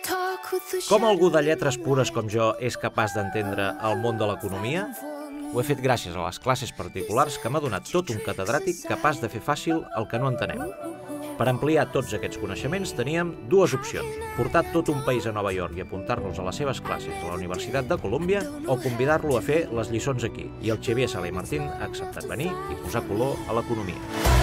Com algú de lletres pures com jo és capaç d'entendre el món de l'economia? Ho he fet gràcies a les classes particulars que m'ha donat tot un catedràtic capaç de fer fàcil el que no entenem. Per ampliar tots aquests coneixements teníem dues opcions: portar tot un país a Nova York i apuntar-nos a les seves classes a la Universitat de Colúmbia o convidar-lo a fer les lliçons aquí. I el Xavier Sala i Martín ha acceptat venir i posar color a l'economia.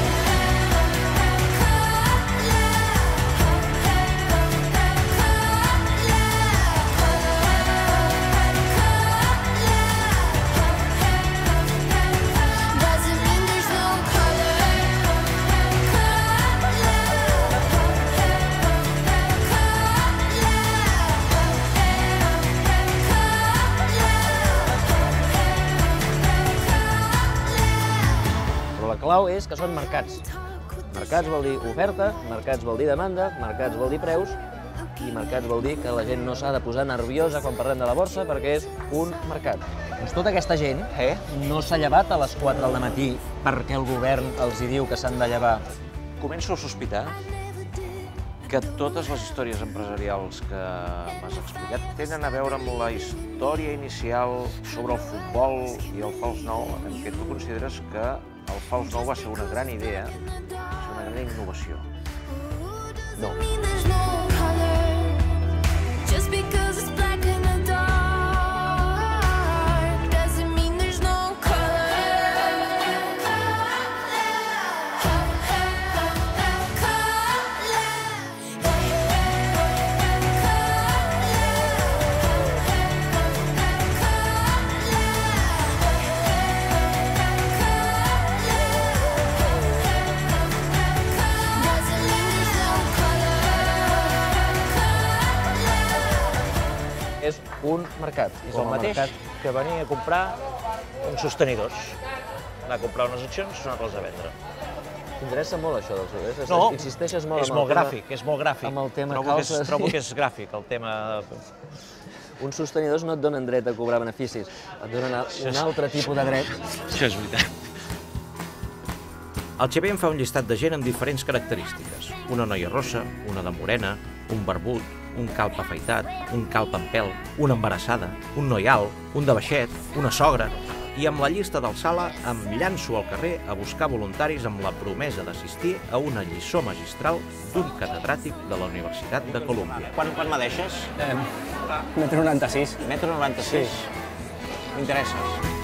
La clau és que són mercats. Mercats vol dir oferta, mercats vol dir demanda, mercats vol dir preus i mercats vol dir que la gent no s'ha de posar nerviosa quan parlem de la borsa perquè és un mercat. Doncs tota aquesta gent no s'ha llevat a les 4 del matí perquè el govern els hi diu que s'han de llevar. Començo a sospitar que totes les històries empresarials que m'has explicat tenen a veure amb la història inicial sobre el futbol i el fals nou, en què tu consideres que el fals nou va ser una gran idea, va ser una gran innovació. No. És un mercat. És el mateix que venir a comprar uns sostenidors. Anar a comprar unes accions i tornar-les a vendre. T'interessa molt això dels sostenidors? No, insisteixes molt és molt gràfic, és molt gràfic. Amb el tema Trobo que és gràfic, el tema... Uns sostenidors no et donen dret a cobrar beneficis, et donen un altre tipus de dret. Això és veritat. El Xavier em fa un llistat de gent amb diferents característiques. Una noia rossa, una de morena, un barbut, un calp afaitat, un calp amb pèl, una embarassada, un noi alt, un de baixet, una sogra... I amb la llista del Sala em llanço al carrer a buscar voluntaris amb la promesa d'assistir a una lliçó magistral d'un catedràtic de la Universitat de Colúmbia. Quan me deixes? 1,96 m. 1,96 m? M'interesses.